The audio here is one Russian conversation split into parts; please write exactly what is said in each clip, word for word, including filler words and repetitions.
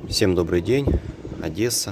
Всем добрый день, Одесса.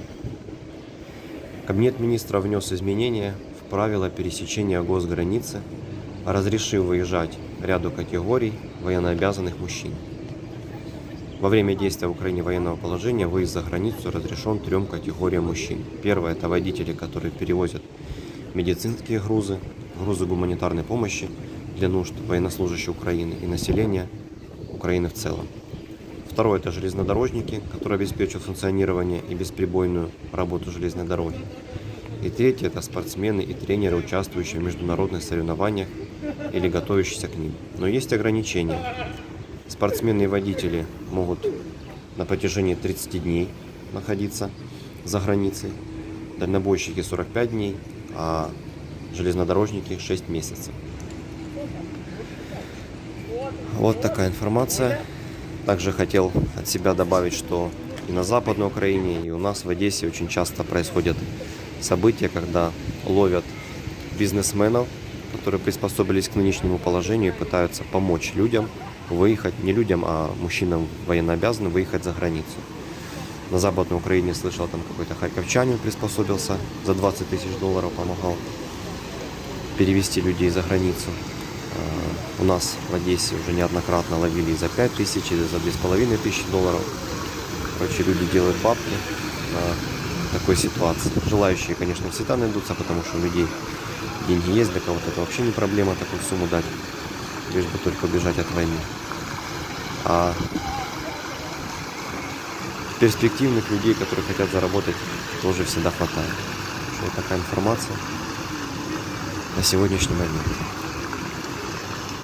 Кабинет министров внес изменения в правила пересечения госграницы, разрешив выезжать ряду категорий военнообязанных мужчин. Во время действия в Украине военного положения выезд за границу разрешен трем категориям мужчин. Первое – это водители, которые перевозят медицинские грузы, грузы гуманитарной помощи для нужд военнослужащих Украины и населения Украины в целом. Второе – это железнодорожники, которые обеспечивают функционирование и бесперебойную работу железной дороги. И третье – это спортсмены и тренеры, участвующие в международных соревнованиях или готовящиеся к ним. Но есть ограничения. Спортсмены и водители могут на протяжении тридцати дней находиться за границей, дальнобойщики сорок пять дней, а железнодорожники шесть месяцев. Вот такая информация. Также хотел от себя добавить, что и на Западной Украине, и у нас в Одессе очень часто происходят события, когда ловят бизнесменов, которые приспособились к нынешнему положению и пытаются помочь людям выехать, не людям, а мужчинам военнообязанным выехать за границу. На Западной Украине слышал, там какой-то харьковчанин приспособился, за двадцать тысяч долларов помогал перевести людей за границу. У нас в Одессе уже неоднократно ловили и за пять тысяч, и за две с половиной тысячи долларов. Короче, люди делают бабки на такой ситуации. Желающие, конечно, всегда найдутся, потому что у людей деньги есть, для кого-то это вообще не проблема такую сумму дать, лишь бы только убежать от войны. А перспективных людей, которые хотят заработать, тоже всегда хватает. Вот такая информация на сегодняшний момент.